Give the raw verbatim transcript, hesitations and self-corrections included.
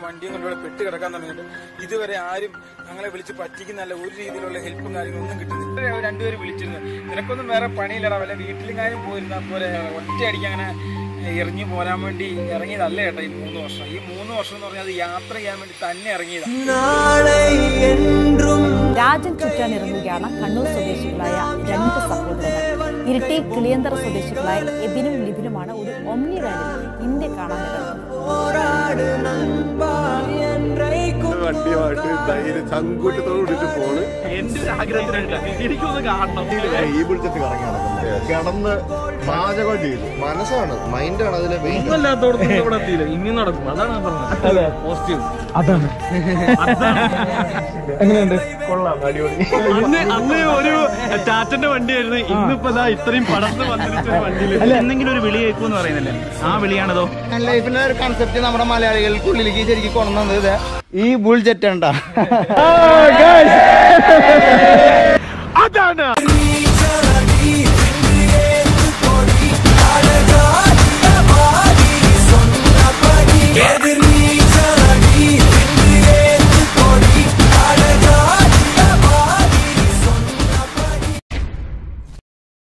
വണ്ടിയും കൊണ്ടുകൂടെ പെട്ട് കിടക്കാൻ തുടങ്ങിയിട്ട് ഇതുവരെ ആരും ഞങ്ങളെ വിളിച്ച് പറ്റിക്കുന്നല്ല, ഒരു രീതിയിലുള്ള ഹെൽപ്പും കാര്യങ്ങളൊന്നും കിട്ടുന്നില്ല. രണ്ടുപേരും വിളിച്ചിരുന്നു, നിനക്കൊന്നും വേറെ പണിയില്ലടാ, വല്ല വീട്ടിലും കാര്യം പോയിരുന്ന പോലെ ഒറ്റയടിക്ക് അങ്ങനെ എറിഞ്ഞു പോരാൻ വേണ്ടി ഇറങ്ങിയതല്ല ചേട്ടാ ഈ മൂന്ന് വർഷം. ഈ മൂന്ന് വർഷം എന്ന് പറഞ്ഞാൽ അത് യാത്ര ചെയ്യാൻ വേണ്ടി തന്നെ ഇറങ്ങിയതാണ്. രാജൻ ചുറ്റാൻ ഇറങ്ങുകയാണ് കണ്ണൂർ സ്വദേശികളായ രണ്ട് സഹോദരങ്ങൾ. ഇരിട്ടി കിളിയന്തറ സ്വദേശികളായ എബിനും ലിബിനുമാണ് ഒരു ഒമ്നി വാനിൽ ഇന്ത്യ കാണാൻ വണ്ടിയുമായിട്ട് ധൈര്യം ചങ്കൂറ്റത്തോടുകൂടിട്ട് പോണ്. എന്റെ ആഗ്രഹത്തിനായിട്ട് എനിക്കൊന്ന് കാണണം. ഈ വിളിച്ചിട്ട് കറങ്ങി നടക്കുന്നത് കിടന്ന് പാചകം ചെയ്തു. മനസ്സാണ്, മൈൻഡാണ് അതിലെ ഒന്നല്ലാത്തോടത്തും ഇവിടെ എത്തിയില്ല, ഇനി നടക്കും. അതാണ് പറഞ്ഞത് പോസിറ്റീവ്. അതാണ് എങ്ങനെയുണ്ട്? കൊള്ളാം, അടിപൊളി. അന്ന് അന്ന് ഒരു ടാറ്റന്റെ വണ്ടിയായിരുന്നു, ഇന്നിപ്പോ ഇത്രയും പടർന്ന് വന്നിട്ട് വണ്ടിയിൽ അല്ല എന്തെങ്കിലും ഒരു വിളി കേൾക്കൂന്ന് പറയുന്നില്ലേ, ആ വിളിയാണതോ? ലൈഫിന്റെ ഒരു കൺസെപ്റ്റ് നമ്മുടെ മലയാളികൾക്കുള്ളിലേക്ക് ശരിക്കും കൊണ്ടുവന്നത് ഈ ബുൾ ജെറ്റ് ഉണ്ടാ. അതാണ്